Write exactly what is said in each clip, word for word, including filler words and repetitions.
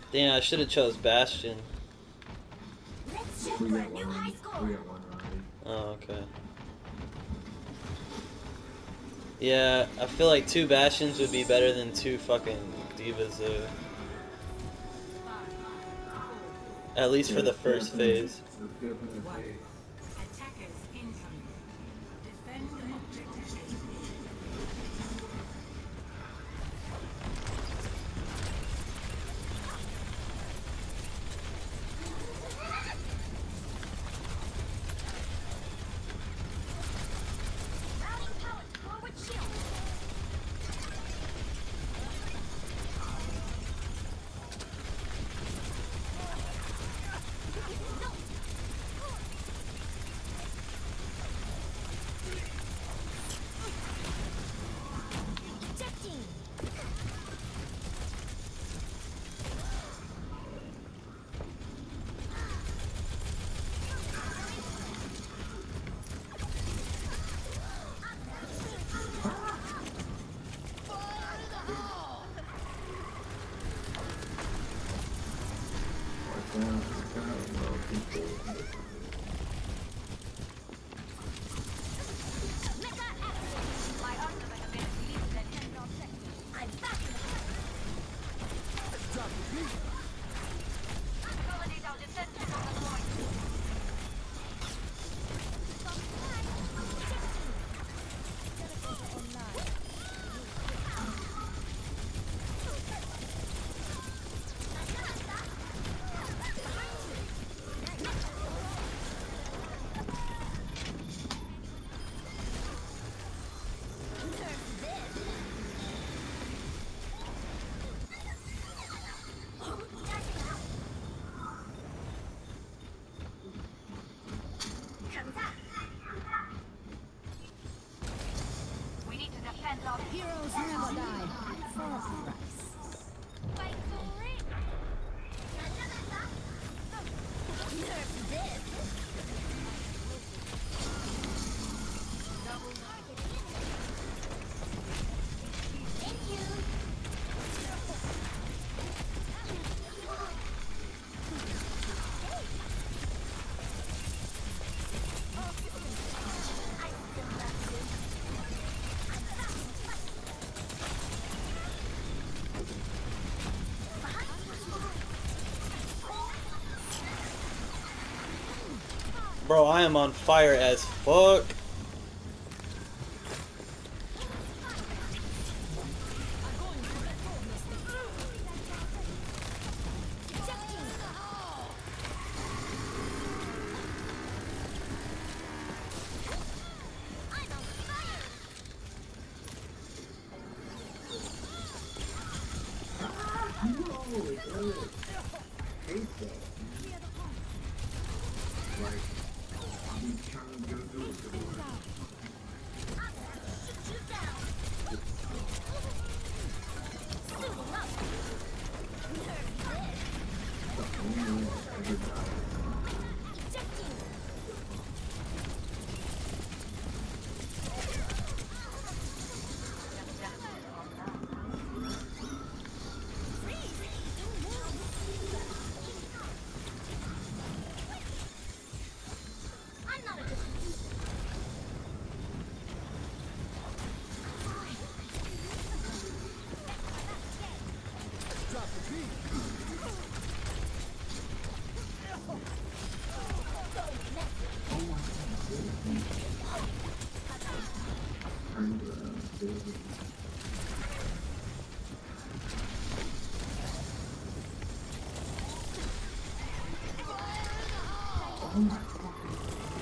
Damn, I should have chose Bastion. Let's shoot for We a got new one. high We score. got one already. Oh, okay. Yeah, I feel like two Bastions would be better than two fucking Divas, though. At least for Yeah, the it's good first for the, phase. it's good for the phase. Attackers incoming. Defend objective A. Rallying power to forward shield. Ejecting. Watch out, watch out, bro. People. Mecha active. My ultimate ability is at ten seconds. I'm back in the Consolidate our defenses on the point. We need to defend our Heroes never die. For a price. fight for it. Nerf this. Double target. Thank you. Bro, I am on fire as fuck. I'm on fire. No, ugh. Hate that. Like, I'm trying to do it to the right. Shoot you down. Suiting up. Nerf this. The only one that ever died. Ejecting. I'm not a good Turned around, building. Oh my fucking.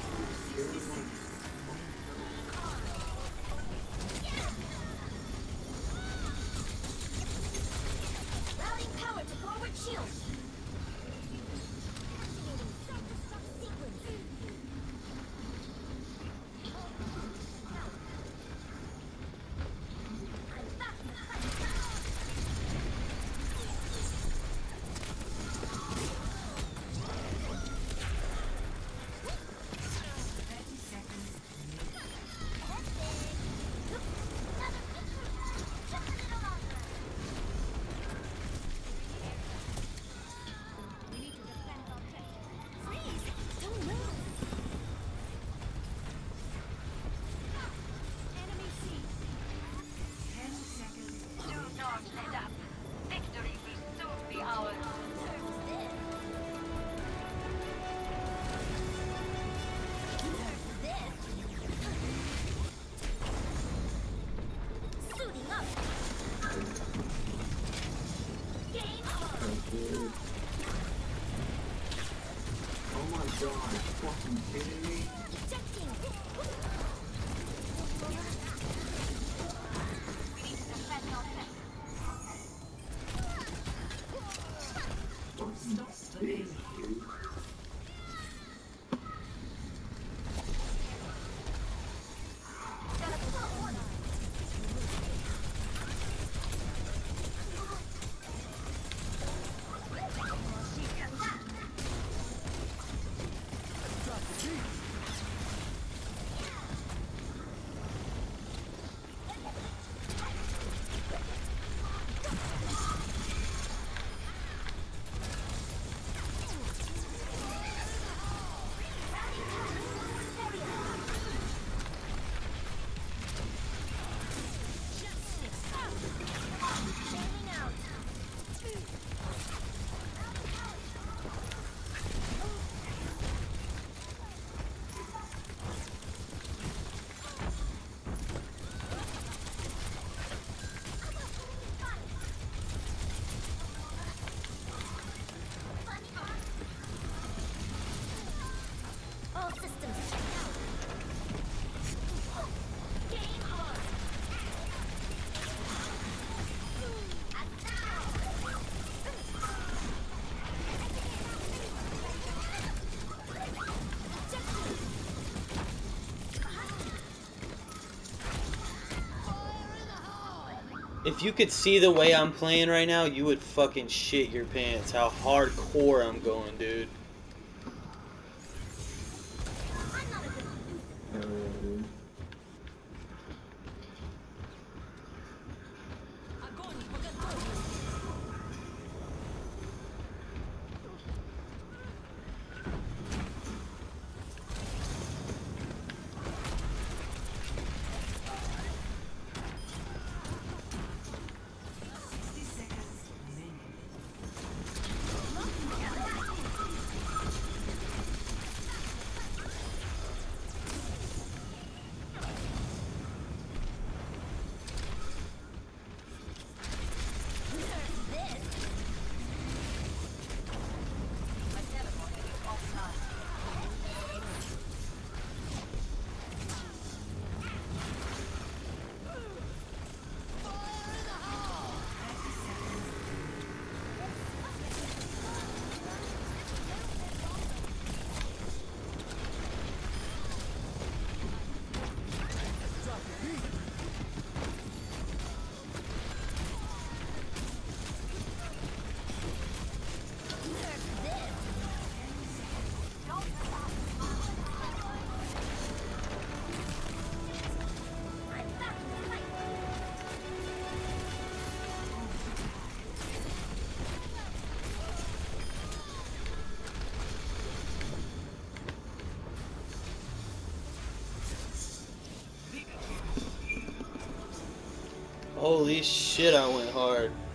rallying power to forward shield. If you could see the way I'm playing right now, you would fucking shit your pants. How hardcore I'm going, dude. Hell yeah, dude. sixty seconds remaining. Holy shit, I went hard.